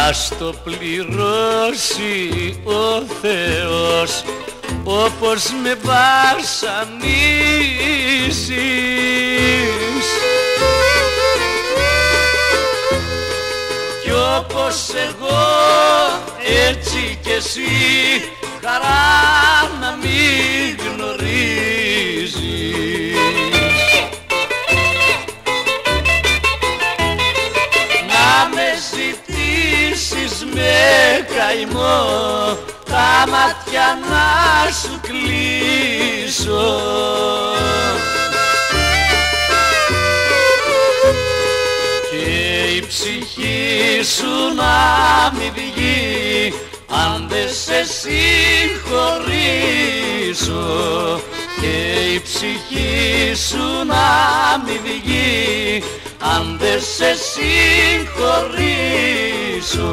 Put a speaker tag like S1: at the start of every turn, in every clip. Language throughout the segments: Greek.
S1: ας το πληρώσει ο Θεός όπως με βασανίσεις κι όπως εγώ έτσι κι εσύ χαρά να μην γνωρίζεις. Να με ζητήσεις με καημό τα μάτια να σου κλείσω και η ψυχή σου να μην βγει αν δεν σε συγχωρήσω και η ψυχή σου να μην βγει αν δεν σε συγχωρήσω.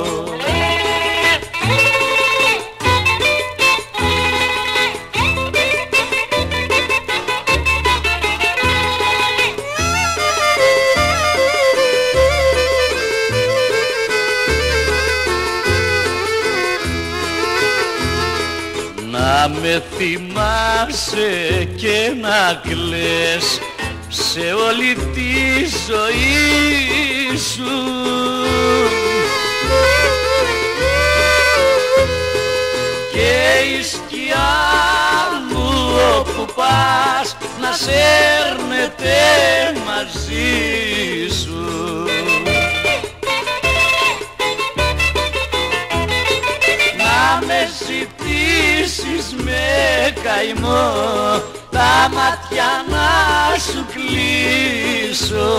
S1: Να με θυμάσαι και να κλαις σε όλη τη ζωή σου και η σκιά μου όπου πας να σέρνεται μαζί σου. Να με ζητήσεις με καημό τα μάτια να σου κλείσω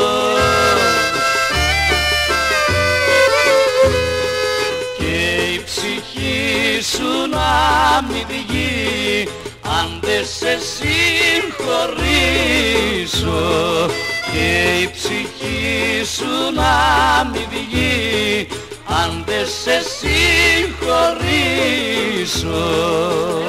S1: και η ψυχή σου να μην βγει αν δεν σε συγχωρήσω και η ψυχή σου να μην βγει αν δεν σε συγχωρήσω.